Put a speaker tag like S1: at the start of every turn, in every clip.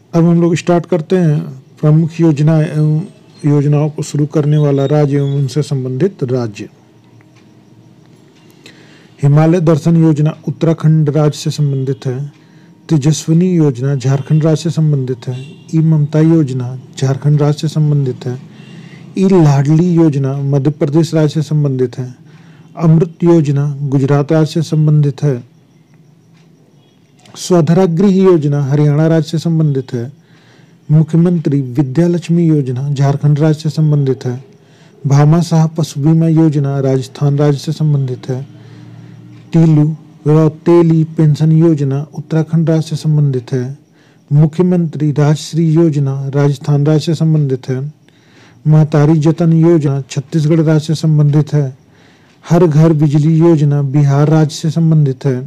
S1: अब हम लोग स्टार्ट करते हैं प्रमुख योजनाओं को शुरू करने वाला राज्य एवं उनसे संबंधित राज्य। हिमालय दर्शन योजना उत्तराखंड राज्य से संबंधित है। तेजस्विनी योजना झारखंड राज्य से संबंधित है। ई ममता योजना झारखंड राज्य से संबंधित है। ई लाडली योजना मध्य प्रदेश राज्य से संबंधित है। अमृत योजना गुजरात राज्य से संबंधित है। स्वधरा गृह योजना हरियाणा राज्य से संबंधित है। मुख्यमंत्री विद्यालक्ष्मी योजना झारखंड राज्य से संबंधित है। भामाशाह पशु बीमा योजना राजस्थान राज्य से संबंधित है। टीलू रौतेली पेंशन योजना उत्तराखंड राज्य से संबंधित है। मुख्यमंत्री राजश्री योजना राजस्थान राज्य से संबंधित है। महतारी जतन योजना छत्तीसगढ़ राज्य से संबंधित है। हर घर बिजली योजना बिहार राज्य से संबंधित है।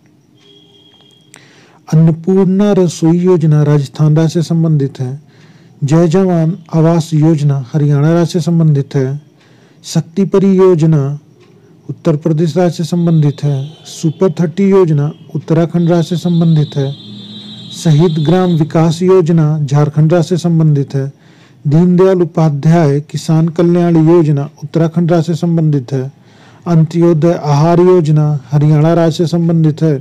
S1: अन्नपूर्णा रसोई योजना राजस्थान राज्य से संबंधित है। जय जवान आवास योजना हरियाणा राज्य से संबंधित है। शक्ति परी योजना उत्तर प्रदेश राज्य से संबंधित है। सुपर 30 योजना उत्तराखंड राज्य से संबंधित है। शहीद ग्राम विकास योजना झारखंड राज्य से संबंधित है। दीनदयाल उपाध्याय किसान कल्याण योजना उत्तराखंड राज्य से संबंधित है। अंत्योदय आहार योजना हरियाणा राज्य से संबंधित है।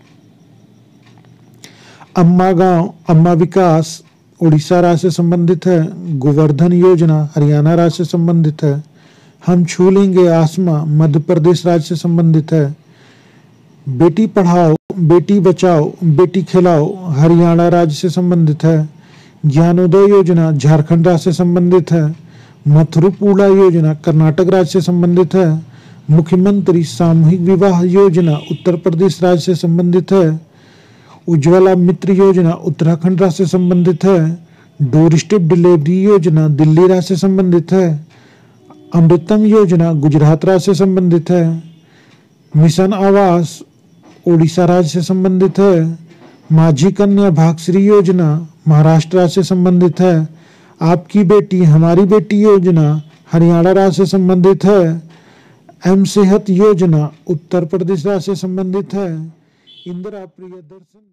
S1: अम्मा गांव अम्मा विकास उड़ीसा राज्य से संबंधित है। गोवर्धन योजना हरियाणा राज्य से संबंधित है। हम छू लेंगे आसमां मध्य प्रदेश राज्य से संबंधित है। बेटी पढ़ाओ बेटी बचाओ बेटी खिलाओ हरियाणा राज्य से संबंधित है। ज्ञानोदय योजना झारखंड राज्य से संबंधित है। मथुरुपुड़ा योजना कर्नाटक राज्य से संबंधित है। मुख्यमंत्री सामूहिक विवाह योजना उत्तर प्रदेश राज्य से संबंधित है। उज्ज्वला मित्र योजना उत्तराखंड राज्य से संबंधित है। डोर स्टेप डिलीवरी योजना दिल्ली राज्य से संबंधित है। अमृतम योजना गुजरात राज्य से संबंधित है। मिशन आवास ओडिशा राज्य से संबंधित है। माझी कन्या भाग्यश्री योजना महाराष्ट्र राज्य से संबंधित है। आपकी बेटी हमारी बेटी योजना हरियाणा राज्य से संबंधित है। एम सेहत योजना उत्तर प्रदेश राज्य से संबंधित है। इंदिरा प्रियदर्शनी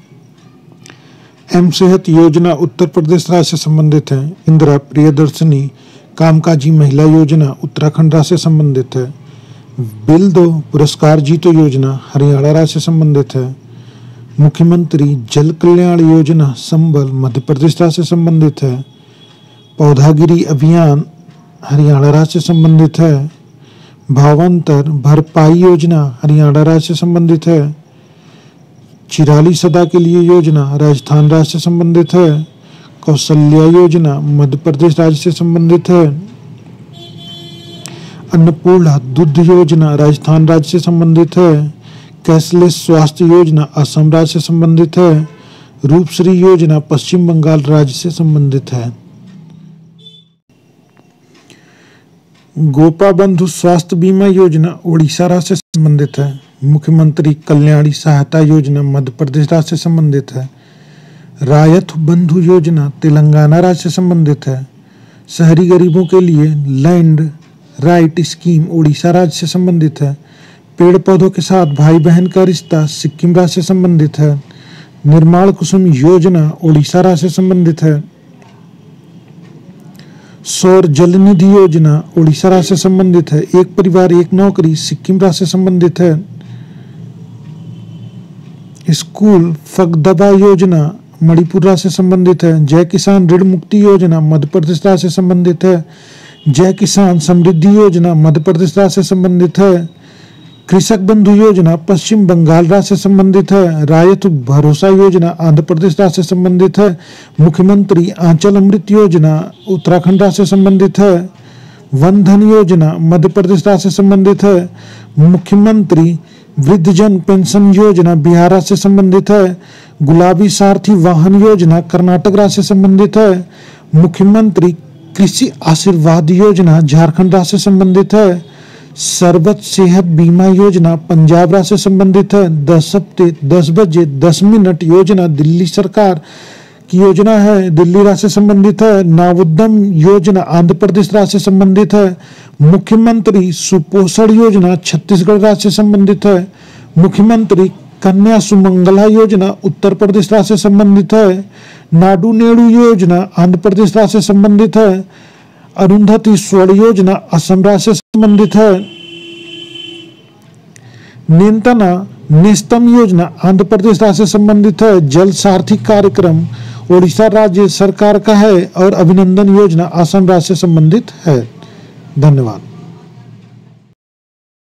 S1: एम सेहत योजना उत्तर प्रदेश राज्य से संबंधित है। इंदिरा प्रियदर्शनी कामकाजी महिला योजना उत्तराखंड राज्य से संबंधित है। बिल दो पुरस्कार जीतो योजना हरियाणा राज्य से संबंधित है। मुख्यमंत्री जल कल्याण योजना संबल मध्य प्रदेश राज्य से संबंधित है। पौधागिरी अभियान हरियाणा राज्य से संबंधित है। भावांतर भरपाई योजना हरियाणा राज्य से संबंधित है। चिराली सदा के लिए योजना राजस्थान राज्य से संबंधित है। कौशल्या योजना मध्य प्रदेश राज्य से संबंधित है। अन्नपूर्णा दुग्ध योजना राजस्थान राज्य से संबंधित है। कैशलेस स्वास्थ्य योजना असम राज्य से संबंधित है। रूपश्री योजना पश्चिम बंगाल राज्य से संबंधित है। गोपा बंधु स्वास्थ्य बीमा योजना ओडिशा राज्य से संबंधित है। मुख्यमंत्री कल्याणी सहायता योजना मध्य प्रदेश राज्य से संबंधित है। रायत बंधु योजना तेलंगाना राज्य से संबंधित है। शहरी गरीबों के लिए लैंड राइट स्कीम ओडिशा राज्य से संबंधित है। पेड़ पौधों के साथ भाई बहन का रिश्ता सिक्किम राज्य से संबंधित है। निर्माण कुसुम योजना ओडिशा राज्य से संबंधित है। सौर जल निधि योजना ओडिशा राज्य से संबंधित है। एक परिवार एक नौकरी सिक्किम राज्य से संबंधित है। स्कूल फगदबा योजना मणिपुर राज्य से संबंधित है। जय किसान ऋण मुक्ति योजना मध्य प्रदेश राज्य से संबंधित है। जय किसान समृद्धि योजना मध्य प्रदेश राज्य से संबंधित है। कृषक बंधु योजना पश्चिम बंगाल राज्य से संबंधित है। रायत भरोसा योजना आंध्र प्रदेश राज्य से संबंधित है। मुख्यमंत्री आंचल अमृत योजना उत्तराखंड राज्य से संबंधित है। वन धन योजना मध्य प्रदेश राज्य से संबंधित है। मुख्यमंत्री वृद्धजन पेंशन योजना बिहार राज्य से संबंधित है। गुलाबी सारथी वाहन योजना कर्नाटक राज्य से संबंधित है। मुख्यमंत्री कृषि आशीर्वाद योजना झारखंड राज्य से संबंधित है। सर्वत सेहत बीमा योजना पंजाब राज्य से संबंधित है। 10 हफ्ते 10 बजे 10 मिनट योजना दिल्ली सरकार की योजना है, दिल्ली राज्य से संबंधित है। नवोद्यम योजना आंध्र प्रदेश राज्य से संबंधित है। मुख्यमंत्री सुपोषण योजना छत्तीसगढ़ राज्य से संबंधित है। मुख्यमंत्री कन्या सुमंगला योजना उत्तर प्रदेश राज्य से संबंधित है। नाडू नेडू योजना आंध्र प्रदेश राज्य से संबंधित है। अरुंधति स्वर्ण योजना असम राज्य से संबंधित है। नेंतना नेस्तम योजना आंध्र प्रदेश राज्य से संबंधित है। जल सारथी कार्यक्रम ओडिशा राज्य सरकार का है और अभिनंदन योजना असम राज्य से संबंधित है। धन्यवाद।